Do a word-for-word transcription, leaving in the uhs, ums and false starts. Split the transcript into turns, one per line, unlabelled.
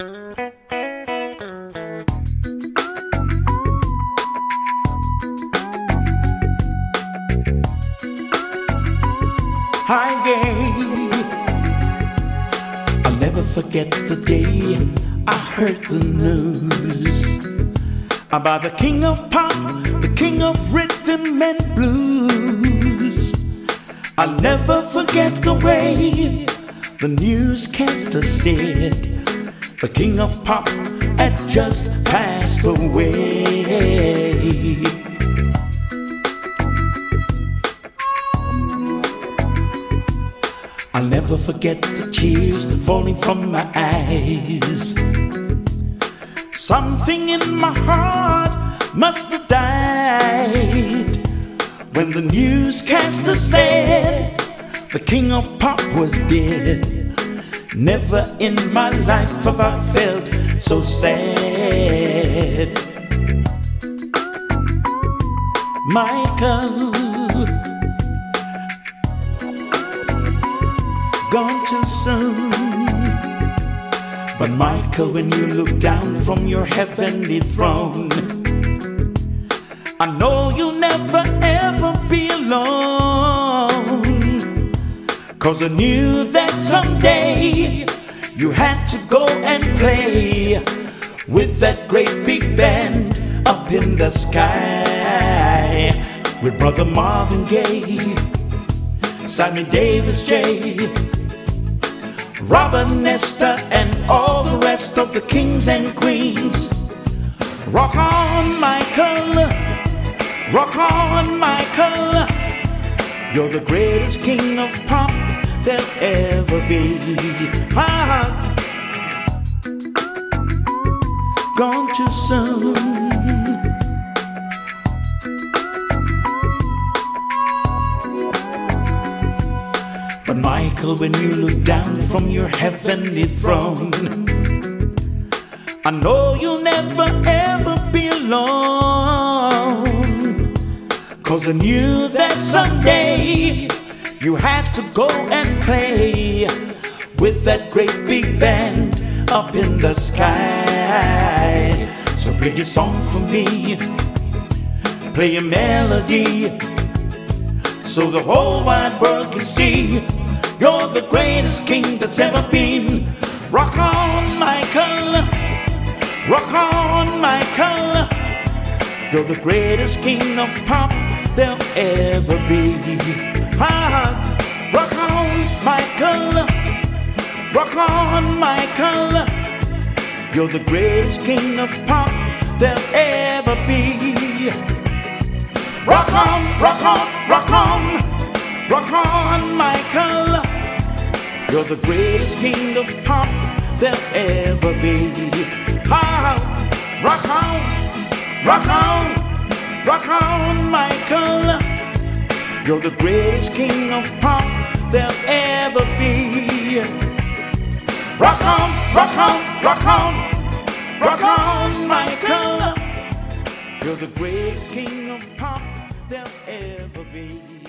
Hi, yeah. I'll never forget the day I heard the news about the king of pop, the king of rhythm and blues. I'll never forget the way the newscaster said the king of pop had just passed away. I'll never forget the tears falling from my eyes. Something in my heart must have died when the newscaster said the king of pop was dead. Never in my life have I felt so sad. Michael, gone too soon. But Michael, when you look down from your heavenly throne, I know you'll never ever be alone. 'Cause I knew that someday you had to go and play with that great big band up in the sky, with Brother Marvin Gaye, Sammy Davis J, Robert Nesta, and all the rest of the kings and queens. Rock on, Michael, rock on, Michael. You're the greatest king of pop there'll ever be. Ah, gone too soon. But Michael, when you look down from your heavenly throne, I know you'll never ever be alone. 'Cause I knew that someday you had to go and play with that great big band up in the sky. So play your song for me, play a melody, so the whole wide world can see you're the greatest king that's ever been. Rock on, Michael, rock on, Michael. You're the greatest king of pop there'll ever be. Ah, rock on, Michael, rock on, Michael. You're the greatest king of pop there'll ever be. Rock on, rock on, rock on, rock on, Michael. You're the greatest king of pop there'll ever be. Ah, rock on, rock on, rock on, Michael. You're the greatest king of pop there'll ever be. Rock on, rock on, rock on, rock on, Michael. You're the greatest king of pop there'll ever be.